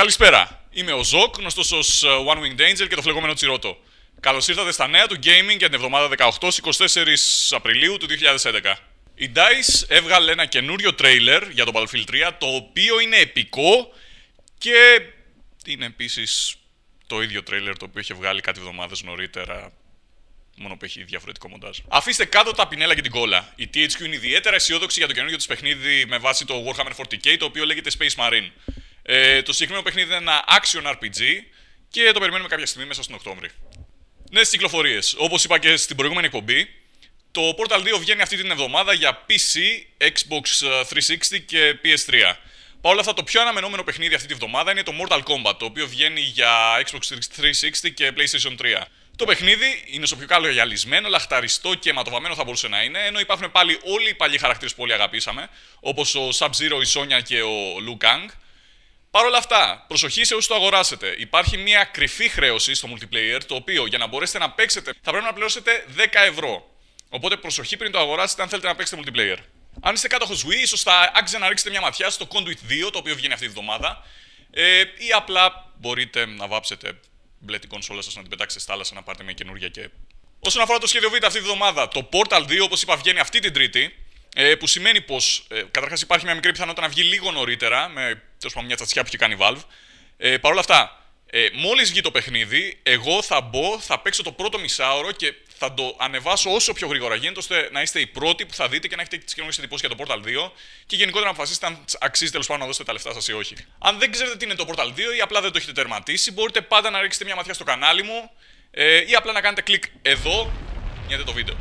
Καλησπέρα. Είμαι ο Ζοκ, γνωστός ως One Winged Angel και το φλεγόμενο Τσιρότο. Καλώς ήρθατε στα νέα του gaming για την εβδομάδα 18-24 Απριλίου του 2011. Η DICE έβγαλε ένα καινούριο τρέιλερ για το Battlefield 3, το οποίο είναι επικό και είναι επίσης το ίδιο τρέιλερ το οποίο είχε βγάλει κάτι εβδομάδες νωρίτερα, μόνο που έχει διαφορετικό μοντάζ. Αφήστε κάτω τα πινέλα και την κόλλα. Η THQ είναι ιδιαίτερα αισιόδοξη για το καινούριο της παιχνίδι με βάση το Warhammer 40K, το οποίο λέγεται Space Marine. Το συγκεκριμένο παιχνίδι είναι ένα action RPG και το περιμένουμε κάποια στιγμή μέσα στον Οκτώβρη. Νέες κυκλοφορίες. Όπως είπα και στην προηγούμενη εκπομπή, το Portal 2 βγαίνει αυτή την εβδομάδα για PC, Xbox 360 και PS3. Παρ' όλα αυτά, το πιο αναμενόμενο παιχνίδι αυτή τη βδομάδα είναι το Mortal Kombat, το οποίο βγαίνει για Xbox 360 και PlayStation 3. Το παιχνίδι είναι στο πιο καλογιαλισμένο, λαχταριστό και αιματοβαμμένο θα μπορούσε να είναι, ενώ υπάρχουν πάλι όλοι οι παλιοί χαρακτήρες που όλοι αγαπήσαμε, όπως ο Sub-Zero, η Sonya και ο Liu Kang. Παρ' όλα αυτά, προσοχή σε όσους το αγοράσετε. Υπάρχει μια κρυφή χρέωση στο multiplayer, το οποίο για να μπορέσετε να παίξετε θα πρέπει να πληρώσετε 10 ευρώ. Οπότε προσοχή πριν το αγοράσετε αν θέλετε να παίξετε multiplayer. Αν είστε κάτοχος Wii, ίσως θα άξιζε να ρίξετε μια ματιά στο Conduit 2, το οποίο βγαίνει αυτή τη βδομάδα. Ή απλά μπορείτε να βάψετε μπλε την κονσόλα σας, να την πετάξετε στη θάλασσα, να πάρετε μια καινούργια και. Όσον αφορά το σχέδιο Β αυτή τη βδομάδα, το Portal 2, όπως είπα, βγαίνει αυτή την Τρίτη. Που σημαίνει πως καταρχάς υπάρχει μια μικρή πιθανότητα να βγει λίγο νωρίτερα, με τέλος πάντων μια τσατσιά που έχει κάνει η Valve. Παρ' όλα αυτά, μόλις βγει το παιχνίδι, εγώ θα μπω, θα παίξω το πρώτο μισάωρο και θα το ανεβάσω όσο πιο γρήγορα γίνεται, ώστε να είστε οι πρώτοι που θα δείτε και να έχετε τις καινούργιες εντυπώσεις για το Portal 2 και γενικότερα να αποφασίσετε αν αξίζει τέλος πάντων να δώσετε τα λεφτά σας ή όχι. Αν δεν ξέρετε τι είναι το Portal 2 ή απλά δεν το έχετε τερματίσει, μπορείτε πάντα να ρίξετε μια ματιά στο κανάλι μου ή απλά να κάνετε κλικ εδώ για να δείτε το βίντεο.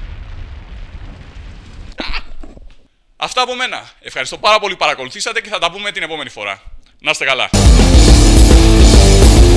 Αυτά από μένα. Ευχαριστώ πάρα πολύ που παρακολουθήσατε και θα τα πούμε την επόμενη φορά. Να είστε καλά.